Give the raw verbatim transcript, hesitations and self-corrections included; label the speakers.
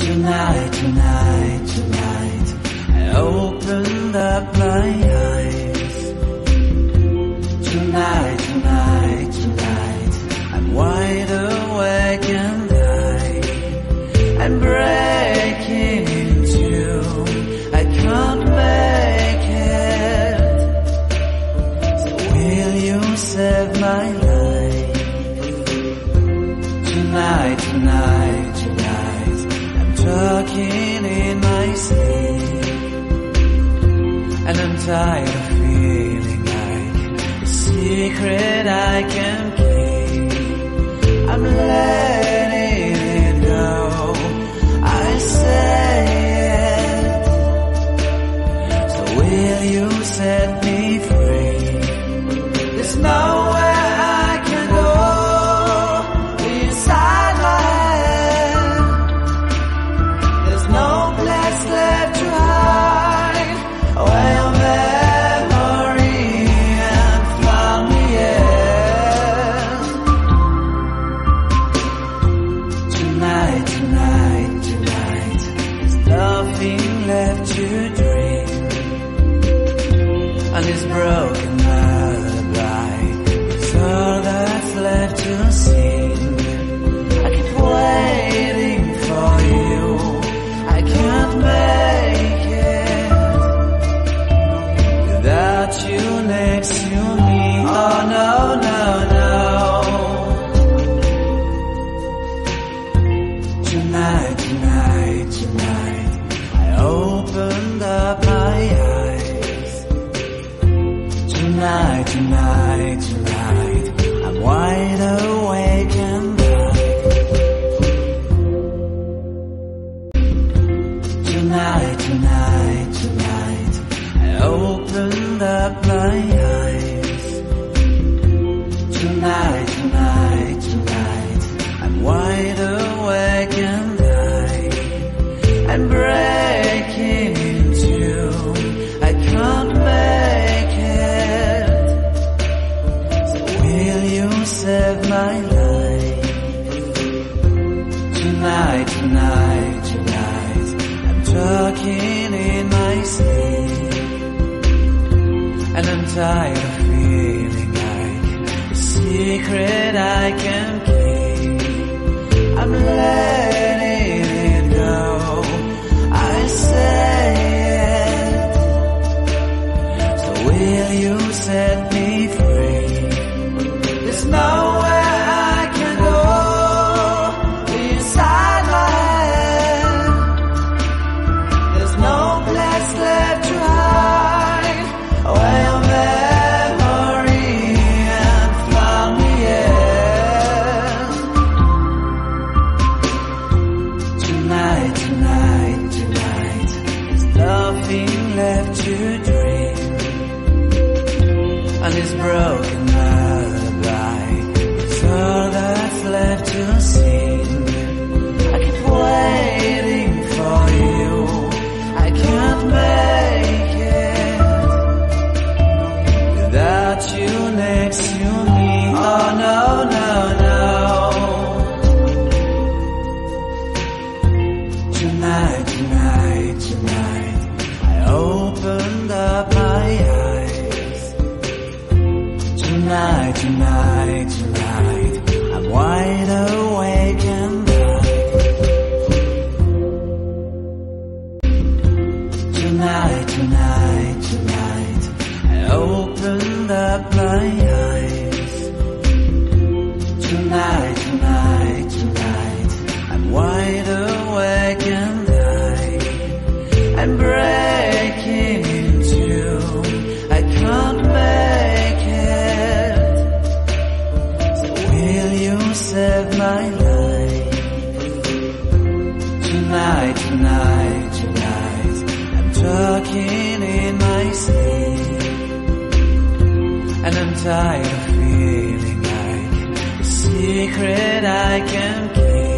Speaker 1: Tonight, tonight, tonight, I opened up my eyes. Tonight, tonight, tonight, I'm wide awake and I am breaking in two. I can't make it. So will you save my life? Tonight, tonight, tonight, I'm talking in my sleep, and I'm tired of feeling like a secret I can keep. I'm letting it go, I say it. So will you set me free? There's nowhere I can go inside my head. There's no place left to hide where your memory and found me in. Tonight, tonight, tonight, there's nothing left to dream. And this broken lullaby is all that's left to sing. I keep waiting for you, I can't make it without you next to me. Oh no, no, no. Tonight, tonight, tonight, I opened up my eyes. Tonight, tonight, tonight, I'm wide awake and Tonight, tonight, tonight, I opened up my eyes. Tonight, tonight, tonight, I'm wide awake and I am breaking in two. I can't make it. So will you save my life? Tonight, tonight, tonight, I'm talking in my sleep, and I'm tired of feeling like a secret I can keep. I'm letting it go, I say it. So will you set me free? There's nowhere I can go inside my head. There's no place left to hide where your memory and found me in. Tonight, tonight, tonight, there's nothing left to dream. And this broken lullaby is all that's left to sing. I keep waiting for you, I can't make it without you next to me. Oh no, no, no. Tonight, tonight, tonight, I opened up my eyes. Tonight, tonight, tonight, I'm wide awake and Tonight, tonight, tonight, I opened up my eyes. Tonight, tonight, tonight, I'm wide awake and I am breaking in two. I can't make it. So will you save my life? Tonight, tonight, tonight, I'm talking in my sleep, and I'm tired of feeling like a secret I can keep.